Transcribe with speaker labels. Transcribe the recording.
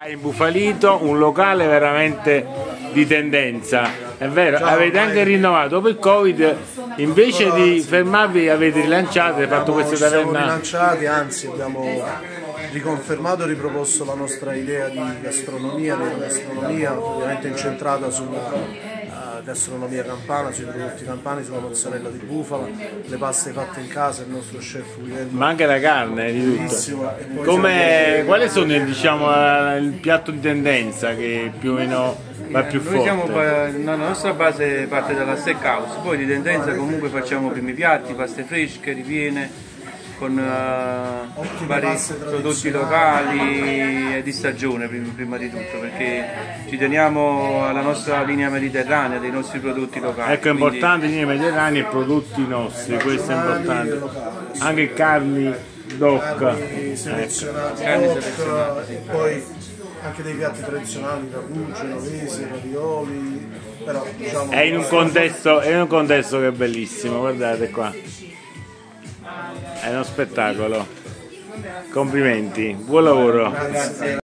Speaker 1: Imbufalito, un locale veramente di tendenza, è vero. Ciao, avete anche rinnovato dopo il Covid, invece di fermarvi avete rilanciato e fatto questa taverna.
Speaker 2: Siamo rilanciati, anzi abbiamo riconfermato e riproposto la nostra idea di gastronomia, ovviamente incentrata sulla gastronomia campana, sui prodotti campani, sulla mozzarella di bufala, le paste fatte in casa, il nostro chef Guglielmo.
Speaker 1: Ma anche la carne, di tutto. Quali sono il piatto di tendenza che più o meno va più forte?
Speaker 3: La nostra base parte dalla steakhouse, poi di tendenza comunque facciamo primi piatti, paste fresche, ripiene, con vari prodotti locali e di stagione prima di tutto, perché ci teniamo alla nostra linea mediterranea, dei nostri prodotti locali.
Speaker 1: Ecco, è importante linea mediterranea e prodotti nostri, questo è importante. Anche carni DOC.
Speaker 2: Carni selezionate, sì. Poi anche dei piatti tradizionali, ragù, genovesi, ravioli, però diciamo
Speaker 1: è in un contesto che è bellissimo, guardate qua. È uno spettacolo. Complimenti, buon lavoro.
Speaker 3: Grazie.